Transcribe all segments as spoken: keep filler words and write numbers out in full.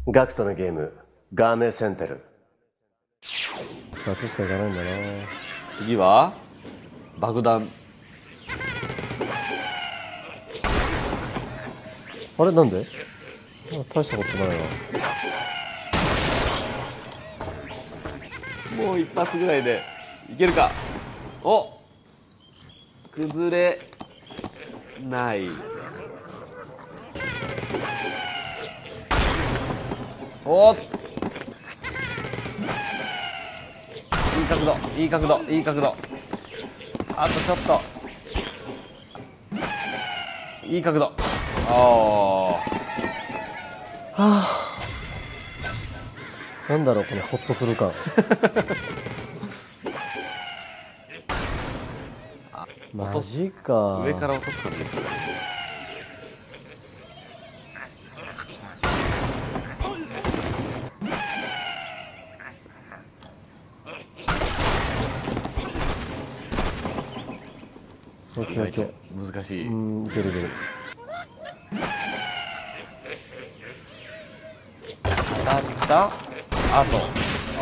ガクトのゲームガーメセンテル。ふたつしかいかないんだな。 次は爆弾。 あれなんで？あ、大したことないな。 もう一発ぐらいでいけるか。お、崩れない。おっ、いい角度、いい角度、いい角度。あとちょっと、いい角度。おお、はあ、なんだろうこのホッとする感。マジか。 上から落とす感じですね。 オッケーオッケー。 難しい。 うん、いけるいける。 当たったあと、あ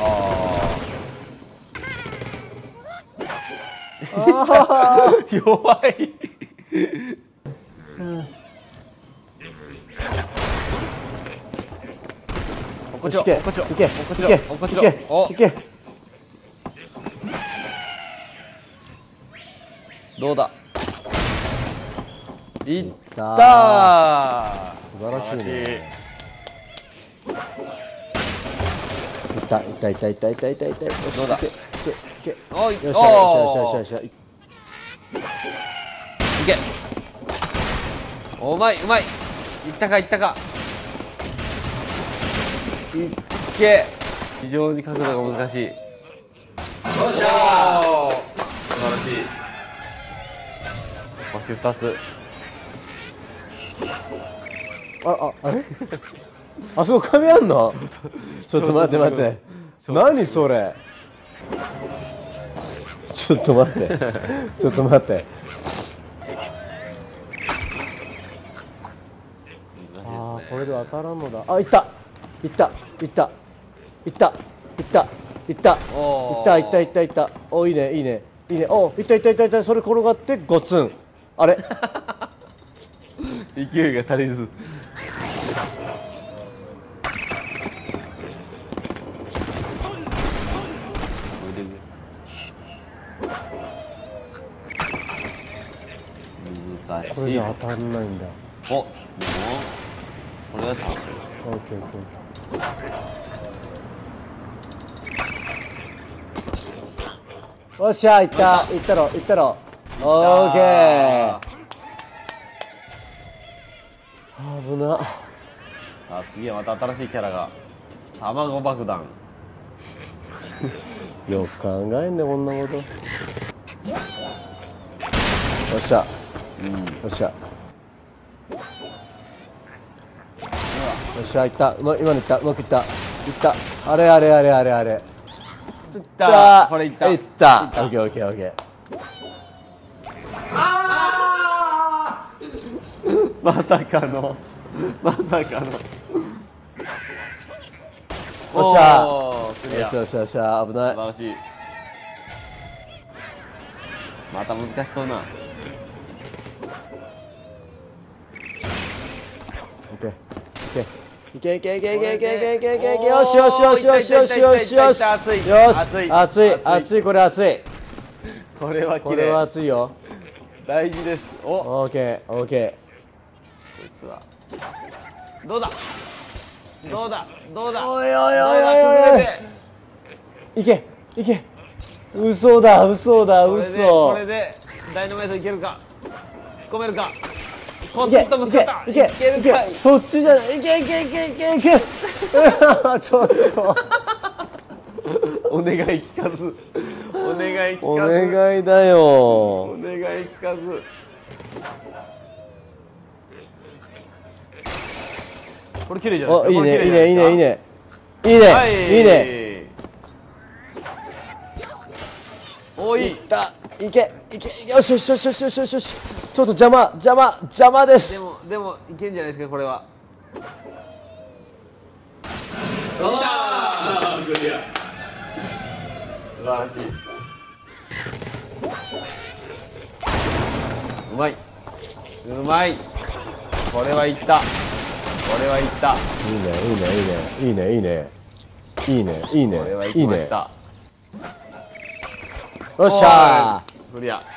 あ弱い。うん、こっちを、 いけこっちを、 いけいけこっちを、こっちを、 いけお、 いけ。 どうだ。いった。 素晴らしいね。いったいったいったいったいったいったいった。よし、 どうだ。 いけいけいけ。 おい、 よっしゃよっしゃよっしゃよっしゃよっしゃ。いけ。お、うまいうまい。いったかいったか。いっけ。非常に角度が難しい。よっしゃー。素晴らしい。星ふたつ。 あああれ？あそこ紙あんの？ちょっと待って待って。何それ？ちょっと待って。ちょっと待って。ああ、これで当たらんのだ。あ、いった。いった。いった。いった。いった。いった。いったいったいったいった。お、いいねいいねいいね。お、いったいったいったいった。それ転がってゴツン。あれ？ 勢いが足りず。難しい。 これじゃ当たんないんだ。 お、でもこれだったら。 オッケーオッケーオッケー。よっしゃ、いったいったろいったろ。オッケー。危な。 さあ次はまた新しいキャラが卵爆弾。 よく考えんねこんなこと。よっしゃ、うん、よっしゃよっしゃ、いった。うま、今のいった。うまくいったいった。あれあれあれあれあれいった。 これいった。 いった。オッケーオッケーオッケー。 あーまさかのまさかの。 よっしゃよっしゃよっしゃよっしゃ。危ない。 素晴らしい。また難しそうな。 オッケーいけいけいけいけいけいけいけいけいけいけいけ。よしよしよしよしよしよしよしよし。熱い熱い。これ熱い。 これは綺麗。 これは熱いよ。 大事です。お、 オッケーオッケこいつはどうだどうだどうだ。 おいおいおいおいおい。いけいけ。嘘だ嘘だ嘘。 これでダイナマイトいけるか。突っ込めるか。コンいけトぶつかった。 いけいけいけ。そっちじゃない。いけいけいけいけいけ。ちょっとお願い聞かず。お願い聞かず。 お願いだよ。 お願い聞かず。これ綺麗じゃないですか。 いいねいいねいいねいいねいいねいいね。 おい。 いった。いけいけ。よしよしよしよしよしよしよし。ちょっと邪魔邪魔邪魔です。 でもでもいけんじゃないですかこれは。 晴らしい。うまい。うまい。これはいった。これはいった。 いいねいいねいいねいいねいいねいいねこれはいいいね。 きました。 よっしゃー。 クリア。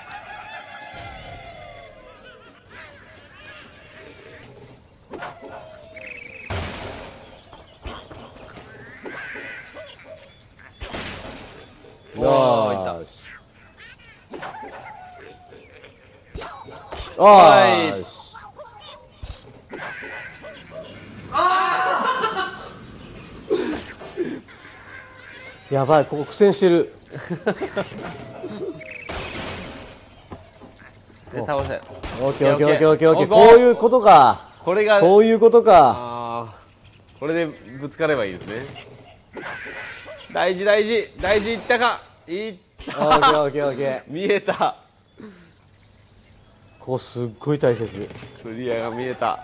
おー、いった。 よし。おーよし。やばい、ここ苦戦してる。 で、倒せ。 オッケーオッケーオッケーオッケーオッケー。こういうことか。 これが、 こういうことか。 あー、これでぶつかればいいですね。大事大事大事いったか。いった。 オッケーオッケーオッケー。 見えた。 ここすっごい大切。 クリアが見えた。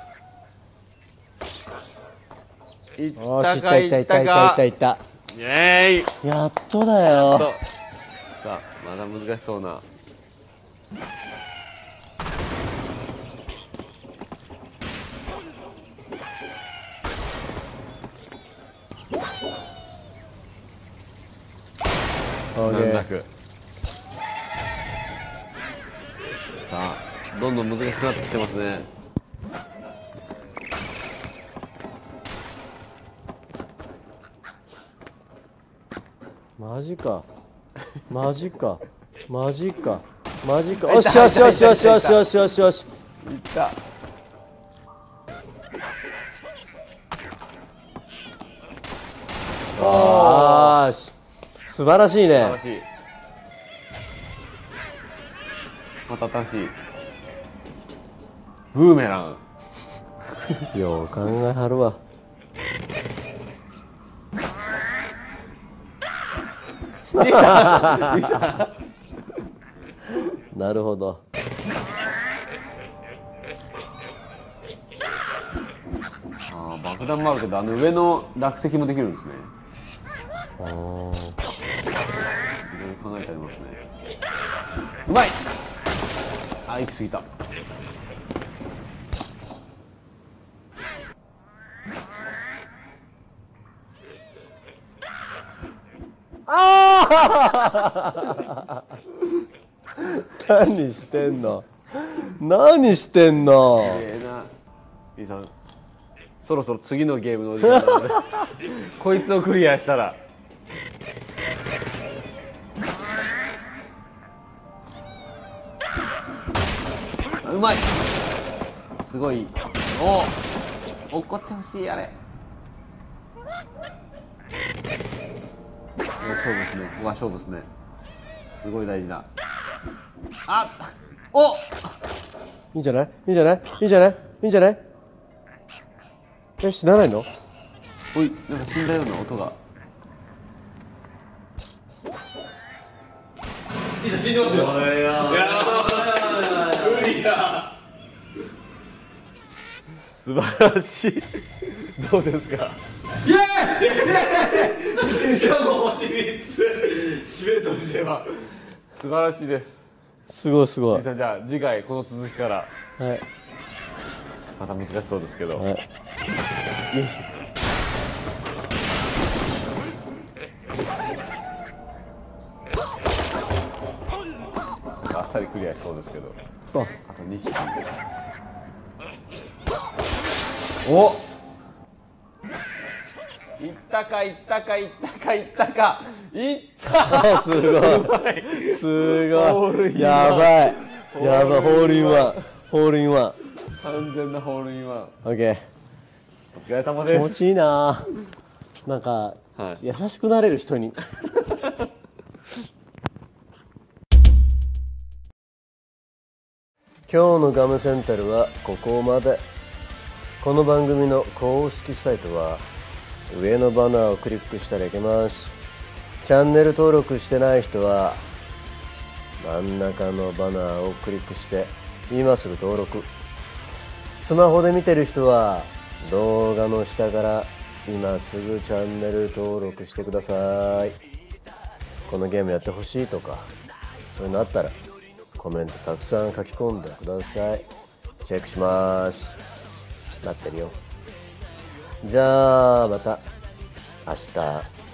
いっよし、いたったいったいったいったいかいったかったいった。 イエーイ。 やっとだよ。 とさあ、まだ難しそうな。 オッケー。 難なく。さあ、どんどん難しくなってきてますね。 マジか。マジか。マジか。マジか。よしよしよしよしよしよしよしよし。 いった。 あーし。素晴らしいね。 素晴らしい。また新しい。ブーメラン。 よう考えはるわ。なるほど。 ああ、爆弾もあるけど、あの上の落石もできるんですね。 あーいろいろ考えてありますね。うまい。あ、行き過ぎた。 あー何してんの。何してんの。 ええな。いいさん。そろそろ次のゲームのお時間なのでこいつをクリアしたら。うまい。すごい。おお、怒ってほしい。あれ勝負ですね。ここは勝負ですね。すごい大事な。あ、お。 いいんじゃないいいんじゃないいいんじゃないいいんじゃない。え、死なないの。 おい、なんか死んだような音が。いざ死んでますよ。いやー、無理だ。素晴らしい。どうですか。イエーイ。しかも星みっつ。締めとしては素晴らしいです。 すごいすごい。 じゃあ次回この続きからはい。 また難しそうですけど。 はい。 あっさりクリアしそうですけど。 あ、 あとにひき。お。いったかいったかいったかいったかいった。 あ、すごい。すごい。やばい。やばい。ホールインワン。ホールインワン。 完全なホールインワン。 オッケー。 お疲れ様です。 気持ちいいな。なんか、 はい、 優しくなれる人に。今日のガムセンタルはここまで。この番組の公式サイトは上のバナーをクリックしたらいけます。チャンネル登録してない人は真ん中のバナーをクリックして今すぐ登録。スマホで見てる人は動画の下から今すぐチャンネル登録してください。 このゲームやってほしいとかそういうのあったらコメントたくさん書き込んでください。チェックします。待ってるよ。じゃあまた明日。